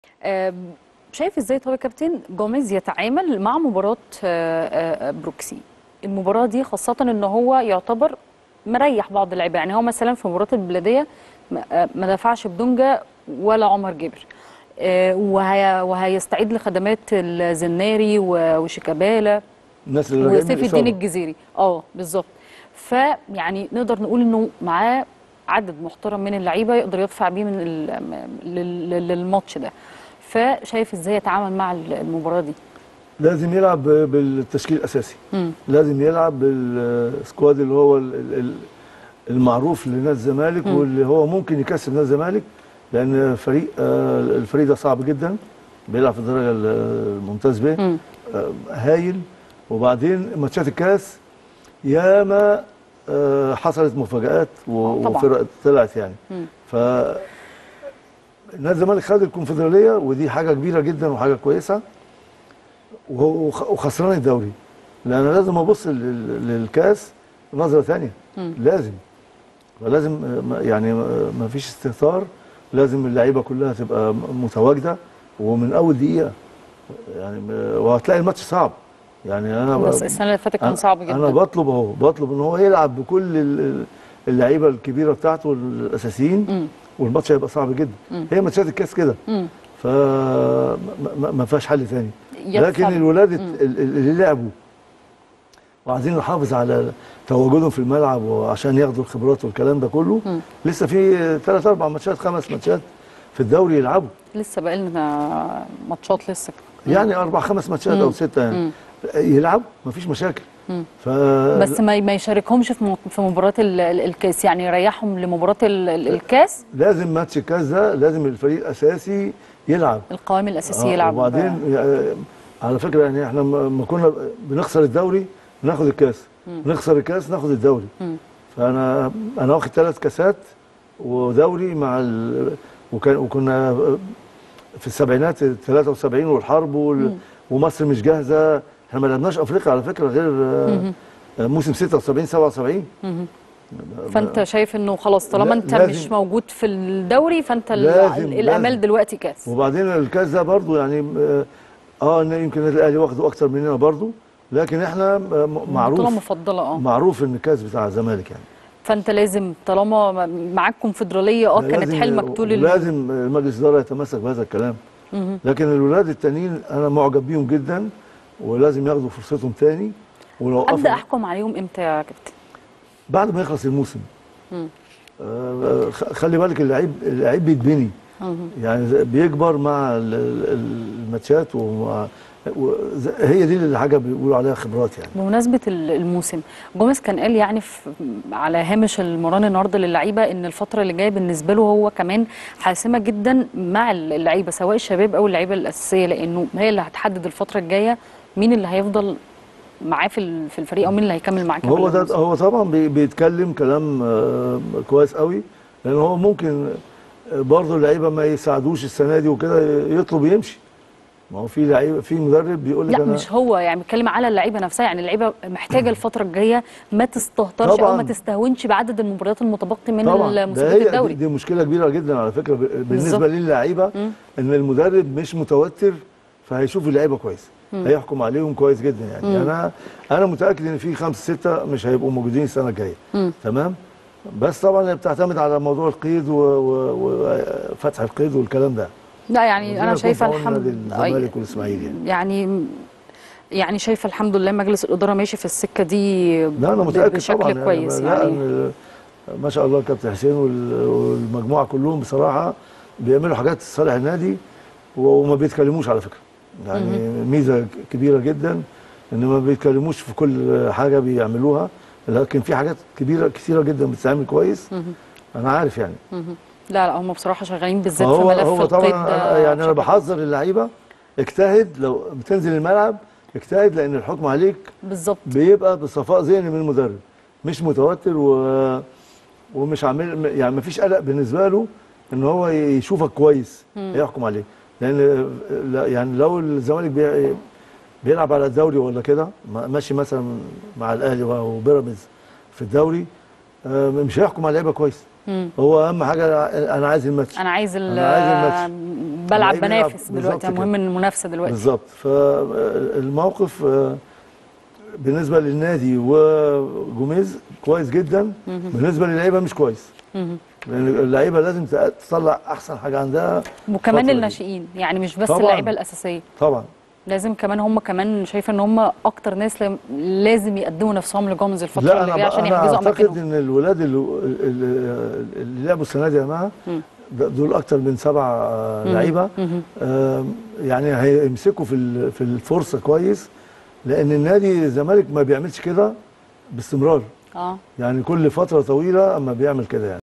شايف ازاي طب يا كابتن جوميز يتعامل مع مباراة بروكسي؟ المباراة دي خاصة ان هو يعتبر مريح بعض اللعيبة، يعني هو مثلا في مباراة البلدية ما دفعش بدونجا ولا عمر جابر، وهيستعيد لخدمات الزناري وشيكابالا الناس اللي راجعين من وسيف الدين الاصابه. الجزيري. بالظبط. فيعني نقدر نقول انه معاه عدد محترم من اللعيبه يقدر يدفع بيه من للماتش ده. فشايف ازاي يتعامل مع المباراه دي؟ لازم يلعب بالتشكيل الاساسي. لازم يلعب بالسكواد اللي هو المعروف لنادي الزمالك، واللي هو ممكن يكسب نادي الزمالك، لان الفريق ده صعب جدا، بيلعب في الدرجه الممتاز به، هايل. وبعدين ماتشات الكاس ياما حصلت مفاجآت وفرق طلعت يعني. ف نادي الزمالك خد الكونفدراليه، ودي حاجه كبيره جدا وحاجه كويسه، وخسران الدوري. لان لازم ابص للكاس نظره ثانيه. لازم يعني ما فيش استهتار، لازم اللعيبه كلها تبقى متواجده ومن اول دقيقه يعني. وهتلاقي الماتش صعب يعني. بس السنه اللي فاتت كان صعب جدا. انا بطلب ان هو يلعب بكل اللعيبه الكبيره بتاعته الاساسيين، والماتش هيبقى صعب جدا. هي ماتشات الكاس كده، فما فيهاش حل ثاني. لكن الولاد اللي لعبوا وعايزين نحافظ على تواجدهم في الملعب وعشان ياخدوا الخبرات والكلام ده كله، لسه في 3 4 ماتشات 5 ماتشات في الدوري يلعبوا. لسه بقى لنا ماتشات لسه يعني 4 5 ماتشات او 6 يعني. يلعبوا مفيش مشاكل. بس ما يشاركهمش في مباراه الكاس، يعني يريحهم لمباراه الكاس. لازم ماتش الكاس ده لازم الفريق الاساسي يلعب، القوام الاساسي يلعب. وبعدين على فكره يعني احنا لما كنا بنخسر الدوري ناخد الكاس، نخسر الكاس ناخد الدوري. فانا واخد 3 كاسات ودوري مع وكنا في السبعينات 73 والحرب ومصر مش جاهزه. احنا ما لعبناش افريقيا على فكره غير موسم 76 77. فانت شايف انه خلاص طالما انت مش موجود في الدوري، فانت الامال دلوقتي كاس. وبعدين الكاس ده برضو يعني يمكن النادي الاهلي واخده اكتر مننا برضو، لكن احنا معروف بطوله مفضله. معروف ان الكاس بتاع الزمالك يعني. فانت لازم طالما معاك كونفدراليه كانت حلمك طول لازم مجلس الاداره يتمسك بهذا الكلام. لكن الولاد التانيين انا معجب بيهم جدا، ولازم ياخدوا فرصتهم تاني. ولو ابدا احكم عليهم امتى يا كابتن؟ بعد ما يخلص الموسم. خلي بالك اللعيب بيتبني، يعني بيكبر مع الماتشات، هي دي اللي حاجه بيقولوا عليها خبرات يعني. بمناسبه الموسم، جوميز كان قال يعني على هامش المران النهارده للعيبه ان الفتره اللي جايه بالنسبه له هو كمان حاسمه جدا مع اللعيبه، سواء الشباب او اللعيبه الاساسيه، لانه هي اللي هتحدد الفتره الجايه مين اللي هيفضل معاه في الفريق او مين اللي هيكمل معاه كمان. هو طبعا بيتكلم كلام كويس قوي، لان هو ممكن برضه اللعيبه ما يساعدوش السنه دي وكده يطلب يمشي. ما هو في لعيبه، في مدرب بيقول لك لا مش هو يعني بيتكلم على اللعيبه نفسها، يعني اللعيبه محتاجه الفتره الجايه ما تستهترش او ما تستهونش بعدد المباريات المتبقي من مسابقات الدوري. دي مشكله كبيره جدا على فكره بالنسبه للعيبه، ان المدرب مش متوتر، فهيشوف اللعيبه كويس، هيحكم عليهم كويس جدا يعني. انا متاكد ان في 5 6 مش هيبقوا موجودين السنه الجايه. تمام. بس طبعا بتعتمد على موضوع القيد وفتح القيد والكلام ده. لا يعني انا شايفه الحمد لله الزمالك والاسماعيلي يعني شايفه الحمد لله مجلس الاداره ماشي في السكه دي. لا انا متاكد بشكل طبعا كويس يعني. ما شاء الله كابتن حسين والمجموعه كلهم بصراحه بيعملوا حاجات لصالح النادي، وما بيتكلموش على فكره يعني. ميزه كبيره جدا ان ما بيتكلموش في كل حاجه بيعملوها، لكن في حاجات كثيره جدا بتتعمل كويس. انا عارف يعني. لا هم بصراحه شغالين بالذات في ملف هو القيد طبعا يعني انا بحذر اللعيبه اجتهد، لو بتنزل الملعب اجتهد، لان الحكم عليك بالظبط بيبقى بصفاء ذهني من المدرب، مش متوتر ومش عامل يعني ما فيش قلق بالنسبه له ان هو يشوفك كويس يحكم عليك. لان يعني لو الزمالك بيلعب على الدوري ولا كده ماشي مثلا مع الاهلي وبيراميدز في الدوري، مش هيحكم على اللعيبه كويس، هو اهم حاجه انا عايز الماتش، انا عايز الماتش، بلعب اللعيب بنافس يلعب دلوقتي، بالظبط مهم كده. المنافسه دلوقتي. بالظبط. فالموقف بالنسبه للنادي وجوميز كويس جدا، بالنسبه للعيبه مش كويس. لان اللعيبه لازم تطلع احسن حاجه عندها. وكمان الناشئين، يعني مش بس طبعاً. اللعيبه الاساسيه، طبعا لازم كمان هم كمان، شايفه ان هم اكتر ناس لازم يقدموا نفسهم لجومز الفتره لا، اللي جايه عشان انا يحجزوا اعتقد اماكنهم. ان الولاد اللي لعبوا السنه دي يا جماعه دول اكتر من 7 لعيبه، يعني هيمسكوا في الفرصه كويس، لان النادي الزمالك ما بيعملش كده باستمرار. يعني كل فتره طويله اما بيعمل كده يعني.